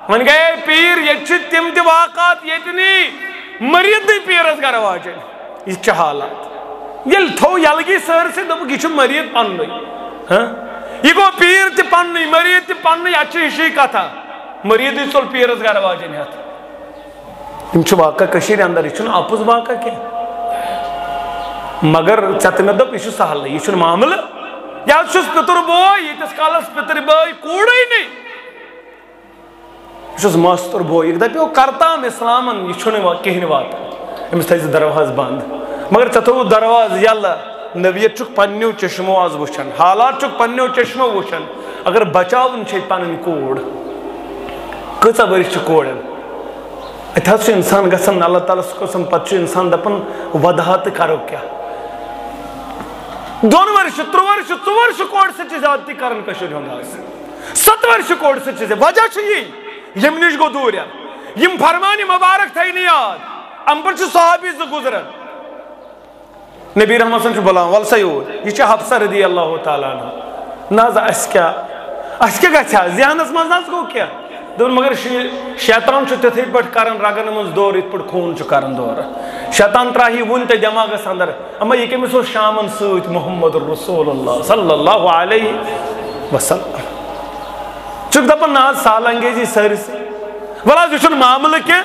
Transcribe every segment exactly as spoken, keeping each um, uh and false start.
one گئے پیر یہ تم تہ واقعات یہ مریض پیرس گر واجن یہ حالات یل تھو یلگی سرسے دپ یہ مریض پن یہ گو پیر تہ پن مریض تہ پن اتھ ہشی کتھا مریض ژول پیرس گر واجن ہتھ یم واقع کشیر اندر یہ اپز واقع کی مگر ٹھہ مے دپ یہ سہل یہ معاملہ یا پتر بوے یتس کالس پتر بھائی کوڑے نہیں یہ ماستر بوے یہ دپیو کرتام اسلامن یہ کہین وات امس تھز درواز بند مگر ٹھہ تھو درواز یلہ نویت چھ پنو چشمو آز وچھن حالات چھ پنو چشمو وچھن اگر بچاون چھ پنن کوڑ کتا ورش کوڑن اتھا سے انسان گسن اللہ تعالیٰ قسم پتہ انسان دپن ودہات کرو کیا دون ورش تر ورش ژور ورش کوڑ سے زیادتی کرن کشیر ہند ست ورش کوڑ سے وجہ چھ یہ یم نش گو دور یم فرمان مبارک تھین یاد ام پر صحابی ز گزرن نبی رحمت صلی اللہ علیہ وسلم بلان ول سیور یہ حفصہ رضی اللہ تعالیٰ عنہ ناز اس کیا اس کیا گھا ذہنس مز ناز گو کیا دون مگر شیطان چھ تتھے پٹ کرن رگن مز دور ات پٹ خون چھ کرن دور شیطان تراہی ون تے دماغس اندر اما یہ کمس شامن سوت محمد رسول اللہ صلی اللہ علیہ وسلم چک دپن ناز سال انگیزی سرس ولا یہ معاملہ کی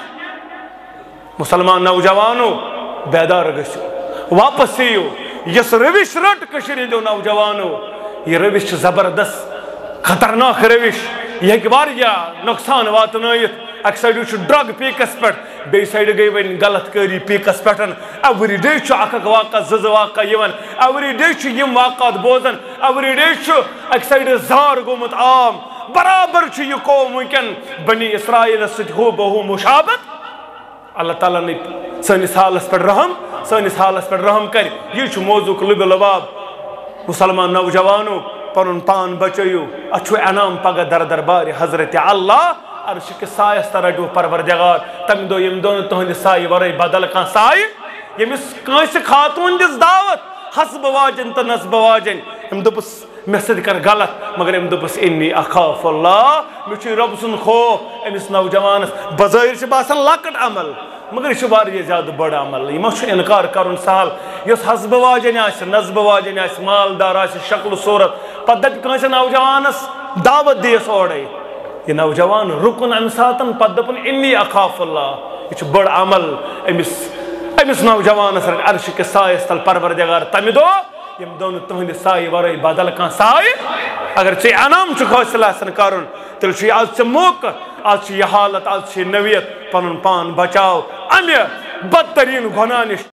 مسلمان نوجوانو بیدار گژھو واپس یو یس روش رٹ کشیر ہندو نوجوانو یہ روش زبردست خطرناک روش یہ ہیکہ واریاہ نقصان واتنائیت اک سائڈ چھ ڈرگ پیکس پہ بی سائڈ گئی ون غلط کاری پیکس پہ ایوری ڈے چھ اک اک واقع زز واقع یوان ایوری ڈے چھ یم واقعات بوزن ایوری ڈے چھ اک سائڈ زار گومت عام برابر چھ یہ قوم ونکن بنی اسرائیل ست ہو بہو مشابت اللہ تعالیٰ نے سنس حالس پہ رحم سنس حالس پہ رحم کر یہ موضوع لب لباب مسلمان نوجوانو پن پان بچو اچھو انعام پگہ در دربار حضرت اللہ عرش کے سایس رٹو پروردگار تم دو یم دون تہند سائے ورے بدل کان سائے یمس کانس خاتون دس دعوت حسب واجن تو نصب واجن ام دپس مے سۭتۍ کر غلط مگر ام دپس انی اخاف اللہ مے چھ رب سن خوف امس نوجوانس بظاہر چھ باسان لکٹ عمل مگر یہ واریاہ زیادہ بڑ عمل یہ مچھ انکار کرن سہل یس حسب واجن آس نصب واجن آس مالدار آس شکل صورت پتہ دپ کانس نوجوانس دعوت دیس اوڑے یہ نوجوان رکن امہ ساتن پتہ دپن انی اخاف اللہ یہ بڑ عمل امس امس نوجوانس عرش کے سایس تل پروردگار تمہ دو یم دون تہند سائے ورے بدل کان سائے اگر ژے انعام چھ حاصل آسن کرن تیل چھ آز ژے موقع آز چھ یہ حالت آز چھ نویت پنن پان بچاو امہ بدترین گناہ نش